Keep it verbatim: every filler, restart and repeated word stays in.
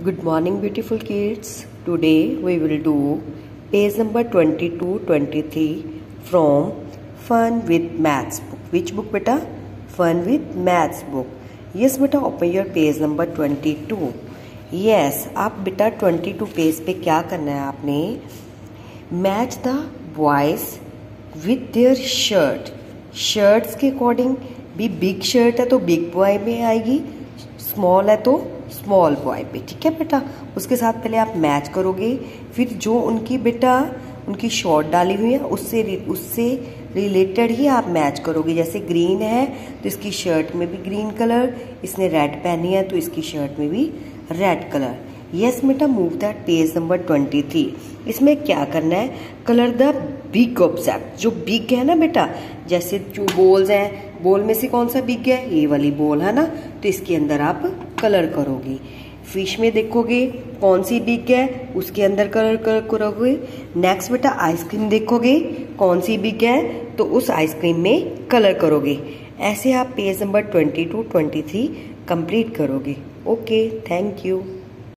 Good morning, beautiful kids. Today we will do page number twenty-two twenty-three from Fun with Maths book. Which book, beta? Fun with Maths book. Yes, beta. Open your page number twenty-two. Yes, आप बेटा twenty-two page पे क्या करना है आपने? Match the boys with their shirt. Shirts के according भी big shirt है तो बिग बॉय में आएगी, स्मॉल है तो स्मॉल बॉय पे. ठीक है बेटा, उसके साथ पहले आप मैच करोगे, फिर जो उनकी बेटा उनकी शॉर्ट डाली हुई है उससे उससे रिलेटेड ही आप मैच करोगे. जैसे ग्रीन है तो इसकी शर्ट में भी ग्रीन कलर, इसने रेड पहनी है तो इसकी शर्ट में भी रेड कलर. यस बेटा, move that page number twenty three. इसमें क्या करना है? Colour the big object. जो बिग है ना बेटा, जैसे जो बॉल्स हैं, बॉल में से कौन सा बिग है? ये वाली बॉल है ना, तो इसके अंदर आप कलर करोगे. फिश में देखोगे कौन सी बिग है, उसके अंदर कलर कलर करोगे. नेक्स्ट बेटा आइसक्रीम देखोगे कौन सी बिग है तो उस आइसक्रीम में कलर करोगे. ऐसे आप page number twenty two twenty three complete करोगे. Okay, thank you.